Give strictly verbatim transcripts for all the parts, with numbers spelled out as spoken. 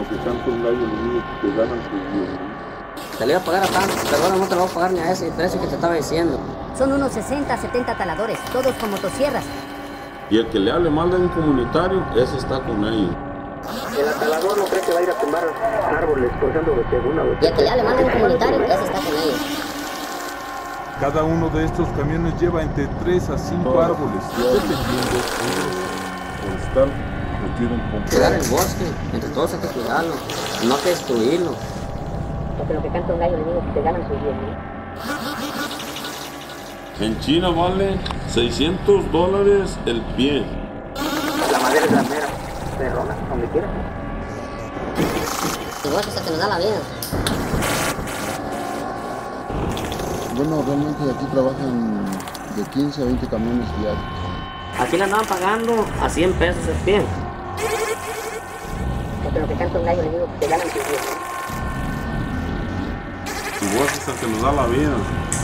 que canta un gallo enemigo que te ganan tus diez mil. Te lo iba a pagar a tanto, pero ahora no te lo voy a pagar ni a ese precio que te estaba diciendo. Son unos sesenta, setenta taladores, todos con motosierras. Y el que le hable mal de un comunitario, ese está con ellos. El atalador no cree que va a ir a tumbar árboles, cortando de segunda o de Y el que le hable mal de un comunitario, ese está con ellos. Cada uno de estos camiones lleva entre tres a cinco árboles, dependiendo de forestal, lo quieren comprar. Cuidar el bosque, entre todos hay que cuidarlo, no hay que destruirlo. Porque lo que canta un gallo enemigo que te ganan sus diez mil. En China vale seiscientos dólares el pie. La madera es granera, perrona, donde quieras. El bosque es el que nos da la vida. Bueno, realmente aquí trabajan de quince a veinte camiones diarios. Aquí le andaban pagando a cien pesos el pie. Porque lo que canta un gallo enemigo que te ganan sus diez mil. Tu voz es el que nos da la vida.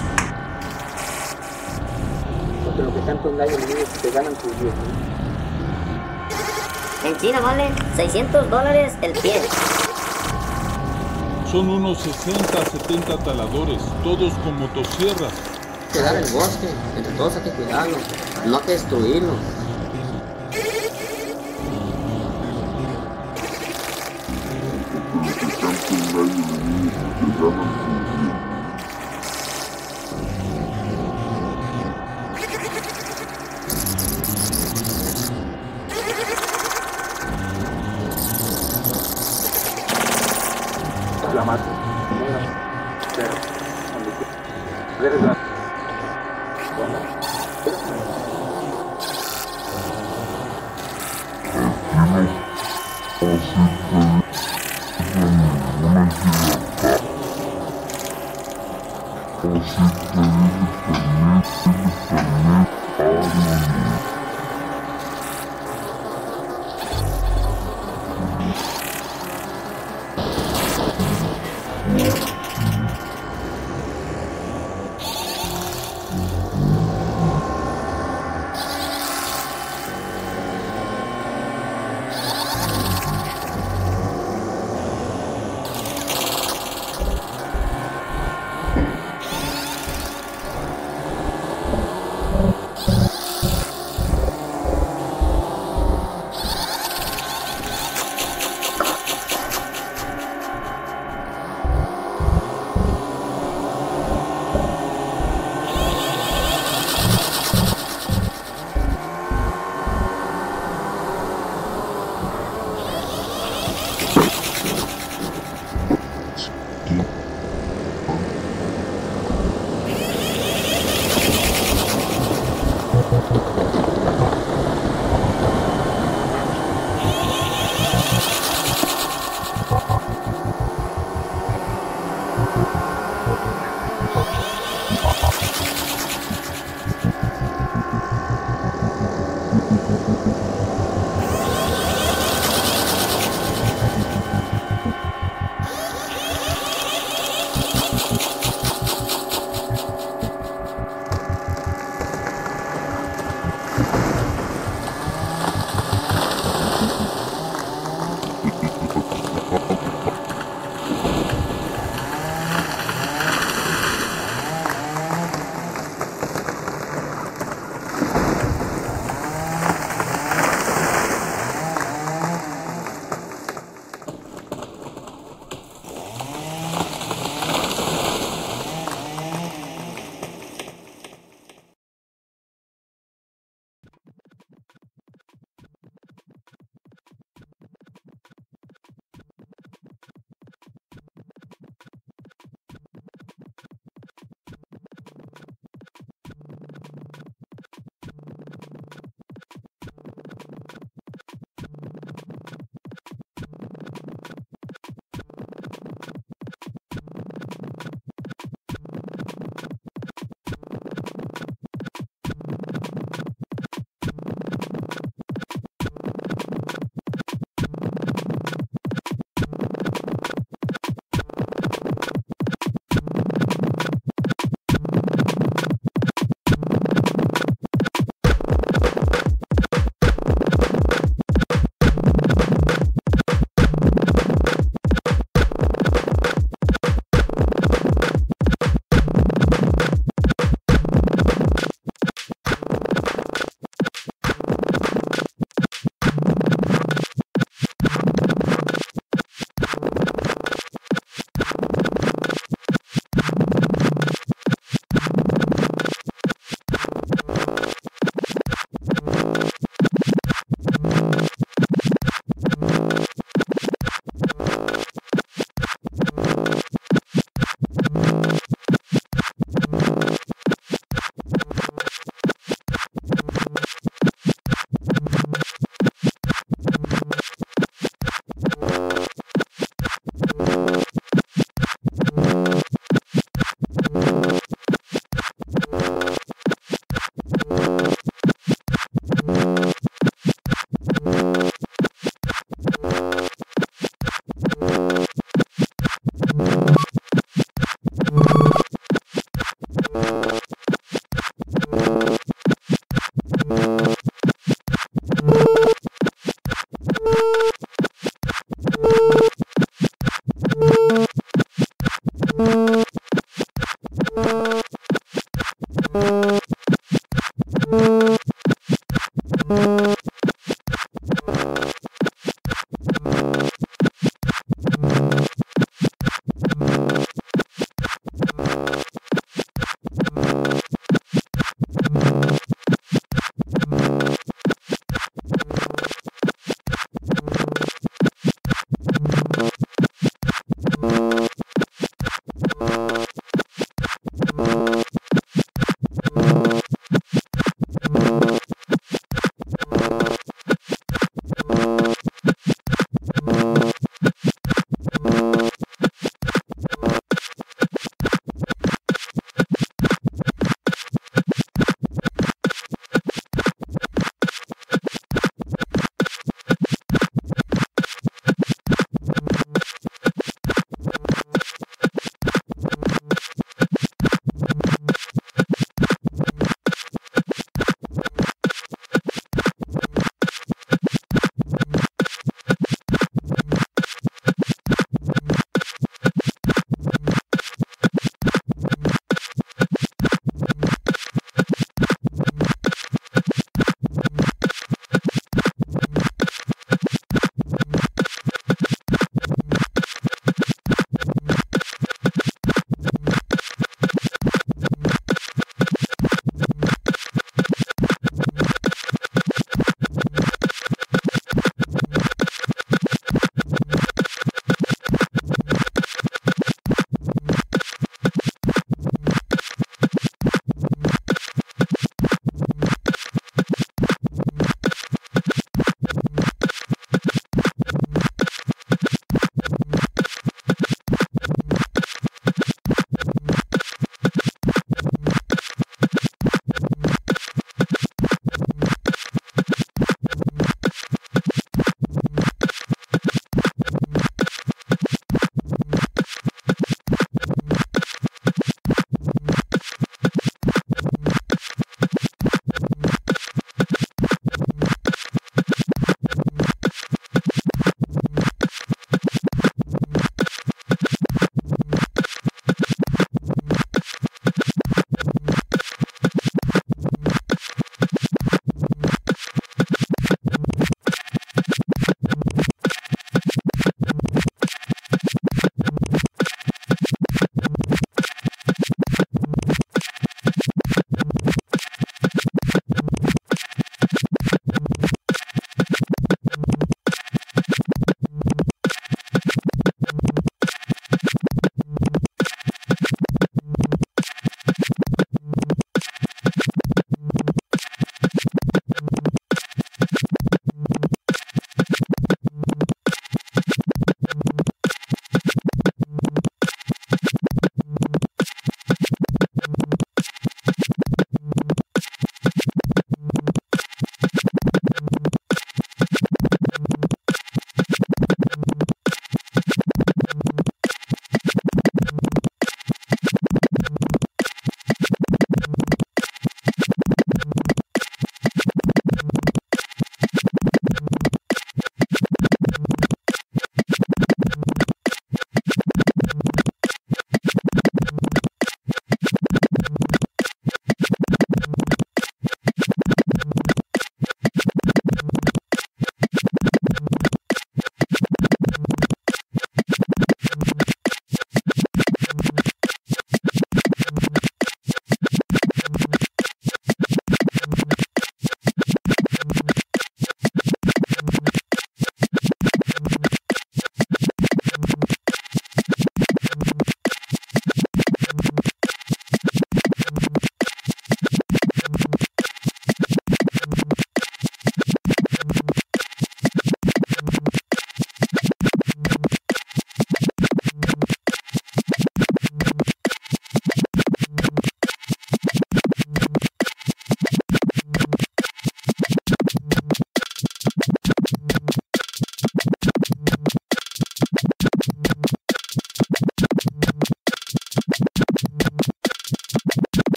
Porque lo que canta un gallo enemigo que te ganan sus diez mil. En China vale seiscientos dólares el pie. Son unos sesenta a setenta taladores, todos con motosierras. Cuidar el bosque, entre todos hay que cuidarlo, no hay que destruirlo. La mata. Pero, donde quieras. Eres la...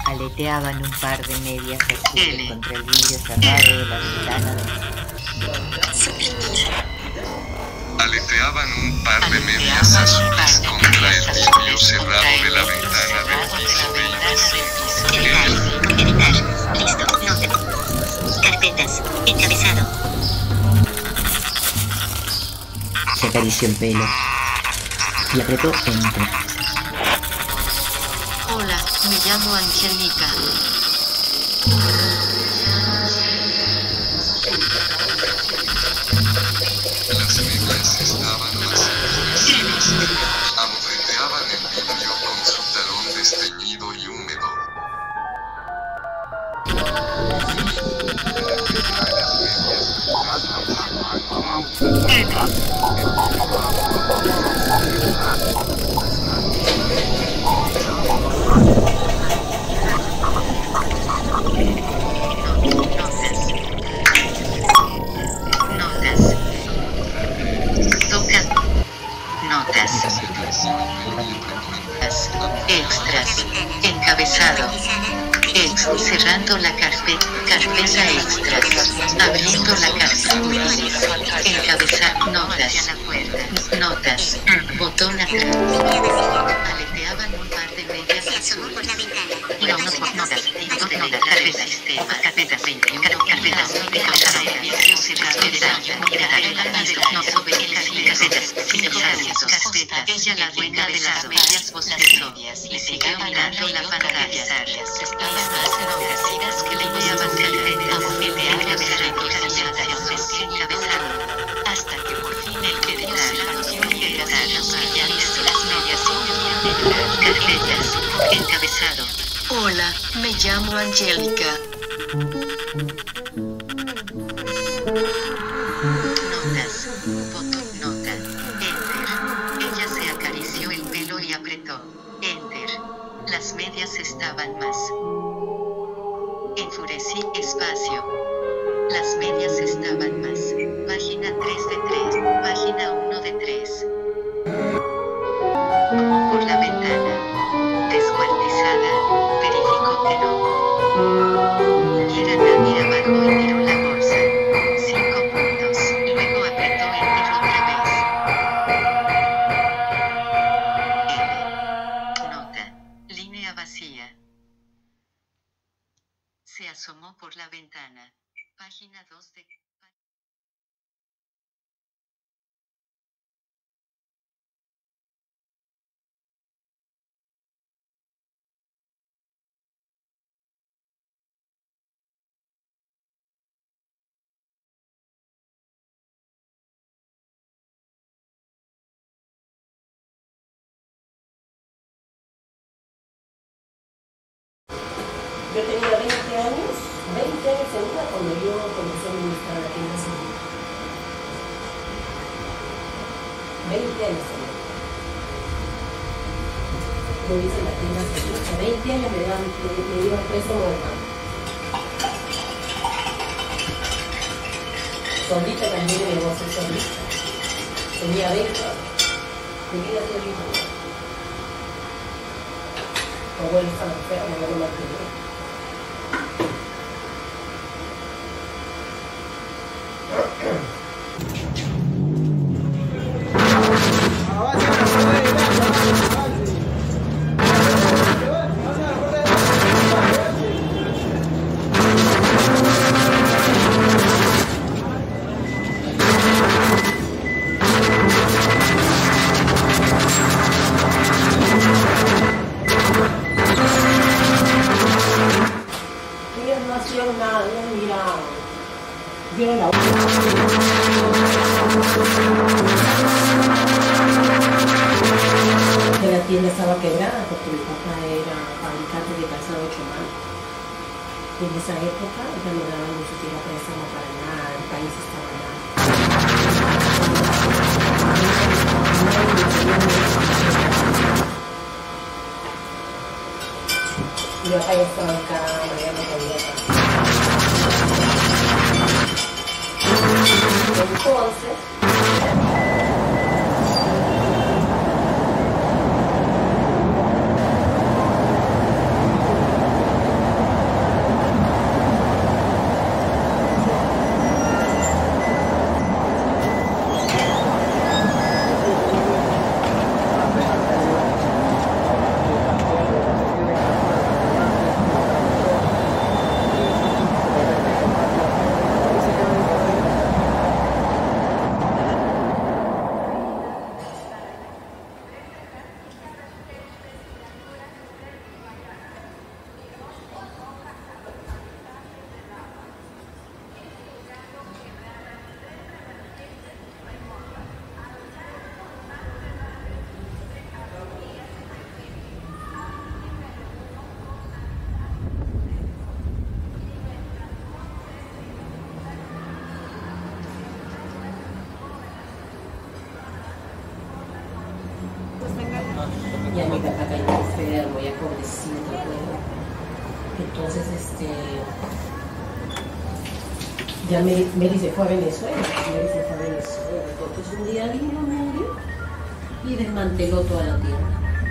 Aleteaban un par de medias azules contra el vidrio cerrado de la ventana de... Aleteaban un par de medias azules contra el vidrio cerrado de la ventana del piso veinte. Editar. Listo. Nota. Carpetas. Encabezado. Se acarició el pelo y apretó Enter. Hola, me llamo Angélica. Las medias estaban más endurecidas. Abofeteaban el vidrio con su talón desteñido y húmedo. Notas. Extras. Encabezado. Ex cerrando la carpeta. Carpeta extras. Abriendo la carpeta. Encabezado. Notas. Notas. Botón atrás. Aleteaban un par de medias azules. No, no, notas. Notas. Carpeta. Sistema. Carpetas veinte. Carpetas. Encabezado. Vidrio cerrado. No sobre carpetas. Carpetas. Ella la dueña de las medias bostezó y siguió mirando la pantalla. Estaban más enojecidas que le enviaban carpetas. Encabezado. Hasta que por fin el que dio lados y mujeres y los brillares de las medias carpetas. Encabezado. Hola, me llamo Angélica. Notas. Botón nota. Enter. Ella se acarició el pelo y apretó Enter. Las medias estaban más. Enfurecí espacio. Las medias estaban más. Página tres de tres. Página uno de tres. Por la ventana. Descuartizada. Verificó que no hubiera nadie abajo y miró la bolsa. Cinco puntos. Luego apretó Enter otra vez. L. Nota. Línea vacía. Se asomó por la ventana. Página dos de... Yo tenía veinte años, veinte años segura cuando yo comencé a administrar la tienda segura. veinte años segura. Yo hice la tienda segura. A veinte años me daban, me dieron preso Huerta. Solita también me llevó a ser solista. Tenía veinte años. Mi vida tenía veinte años. Mi abuelo estaba enfermo, mi abuelo mantenía. La tienda estaba quebrada porque mi papá era fabricante de calzado ocho manos. Y en esa época ya no daban ni siquiera préstamo para nada, el país estaba mal. Mi papá ya estaba en cama, ya no podía pasar. Entonces, ya mi papá cayó enfermo, ya pobrecito, bueno. Entonces, este, ya Mary, Mary se fue a Venezuela, Mary se fue a Venezuela. Entonces un día vino Mary y desmanteló toda la tienda.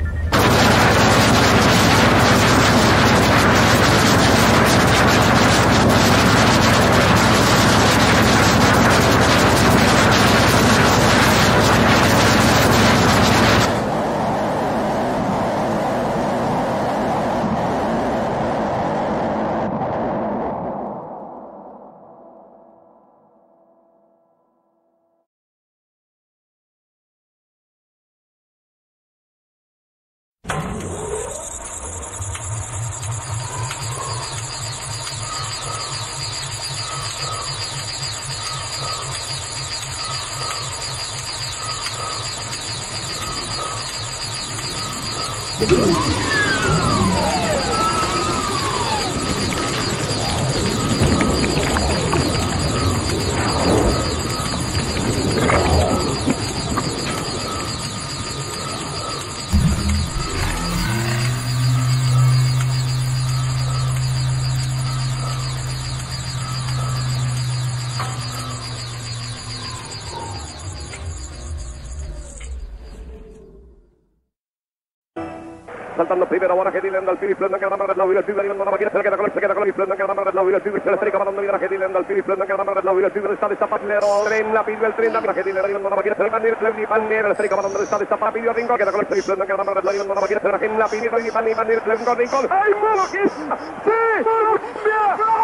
Saltando primero, ahora que tienen al piri, plena que la mano de la vida, el no la máquina se queda con se queda con el plena que la mano de la vida, el se le estrica mandando vida que tienen al piri, plena que la mano de la vida, el está destapado, tren la pide el tren la que tiene la máquina se le van a ir pan el estrica mandando está destapado, pidió rincón queda con el piri, plena que la mano de la vida, la máquina se le la pide y pan y pan el rincón rincón. ¡Ay, malo que es! ¡Sí! ¡Colombia!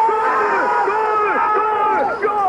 ¡Gol! ¡Gol! ¡Gol!